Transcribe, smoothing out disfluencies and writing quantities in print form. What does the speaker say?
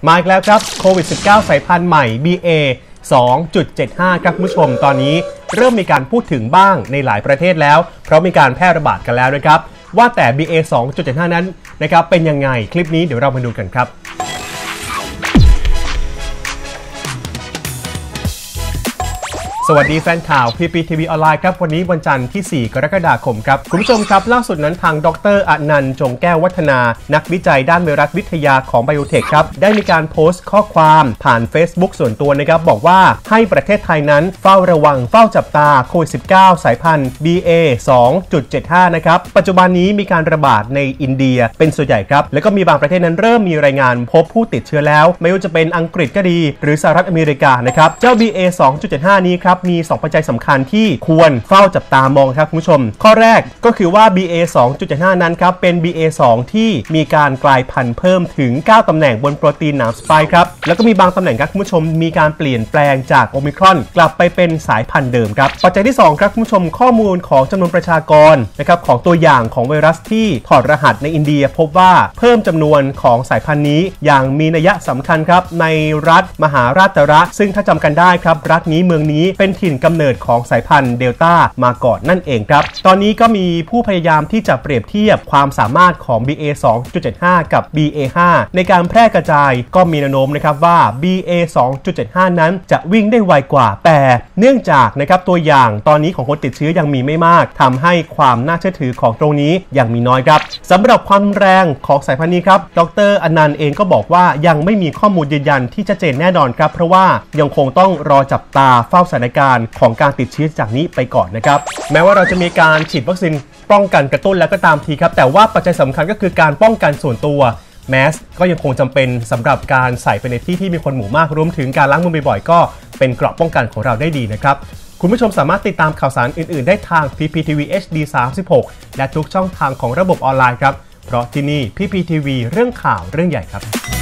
มาอีกแล้วครับโควิด -19 สายพันธุ์ใหม่ BA 2.75 ครับคุณผู้ชมตอนนี้เริ่มมีการพูดถึงบ้างในหลายประเทศแล้วเพราะมีการแพร่ระบาดกันแล้วนะครับว่าแต่ BA 2.75 นั้นนะครับเป็นยังไงคลิปนี้เดี๋ยวเรามาดูกันครับสวัสดีแฟนข่าว PPTV ออนไลน์ครับวันนี้วันจันทร์ที่ 4 กรกฎาคมครับคุณผู้ชมครับล่าสุดนั้นทางดร.อนันต์จงแก้ววัฒนานักวิจัยด้านไวรัสวิทยาของไบโอเทคครับได้มีการโพสต์ข้อความผ่าน Facebook ส่วนตัวนะครับบอกว่าให้ประเทศไทยนั้นเฝ้าระวังเฝ้าจับตาโควิด -19 สายพันธุ์ BA 2.75 นะครับปัจจุบันนี้มีการระบาดในอินเดียเป็นส่วนใหญ่ครับแล้วก็มีบางประเทศนั้นเริ่มมีรายงานพบผู้ติดเชื้อแล้วไม่ว่าจะเป็นอังกฤษก็ดีหรือสหรัฐอเมริกานะครับเจ้า BA 2.75 นี้ครับมี2ปัจจัยสำคัญที่ควรเฝ้าจับตามองครับคุณผู้ชมข้อแรกก็คือว่า BA 2.75 นั้นครับเป็น BA 2ที่มีการกลายพันธุ์เพิ่มถึง9ตำแหน่งบนโปรตีนหนามสไปค์ครับแล้วก็มีบางตำแหน่งครับคุณผู้ชมมีการเปลี่ยนแปลงจากโอมิครอนกลับไปเป็นสายพันธุ์เดิมครับปัจจัยที่2ครับคุณผู้ชมข้อมูลของจำนวนประชากรนะครับของตัวอย่างของไวรัสที่ถอดรหัสในอินเดียพบว่าเพิ่มจำนวนของสายพันธุ์นี้อย่างมีนัยสำคัญครับในรัฐมหาราชระซึ่งถ้าจำกันได้ครับรัฐนี้เมืองนี้เป็นถิ่นกำเนิดของสายพันธุ์เดลต้ามาก่อนนั่นเองครับตอนนี้ก็มีผู้พยายามที่จะเปรียบเทียบความสามารถของ BA 2.75 กับ BA 5ในการแพร่กระจายก็มีแนวโน้มนะครับว่า BA 2.75 นั้นจะวิ่งได้ไวกว่าแต่เนื่องจากนะครับตัวอย่างตอนนี้ของคนติดเชื้อยังมีไม่มากทำให้ความน่าเชื่อถือของตรงนี้ยังมีน้อยครับสำหรับความแรงของสายพันธุ์นี้ครับดร.อนันต์เองก็บอกว่ายังไม่มีข้อมูลยืนยันที่ชัดเจนแน่นอนครับเพราะว่ายังคงต้องรอจับตาเฝ้าสถานการณ์ของการติดเชื้อจากนี้ไปก่อนนะครับแม้ว่าเราจะมีการฉีดวัคซีนป้องกันกระตุ้นแล้วก็ตามทีครับแต่ว่าปัจจัยสำคัญก็คือการป้องกันส่วนตัวแมสก็ยังคงจำเป็นสำหรับการใส่ไปในที่ที่มีคนหมู่มากรวมถึงการล้างมือบ่อยๆก็เป็นเกราะป้องกันของเราได้ดีนะครับคุณผู้ชมสามารถติดตามข่าวสารอื่นๆได้ทาง PPTV HD 36และทุกช่องทางของระบบออนไลน์ครับเพราะที่นี่ PPTV เรื่องข่าวเรื่องใหญ่ครับ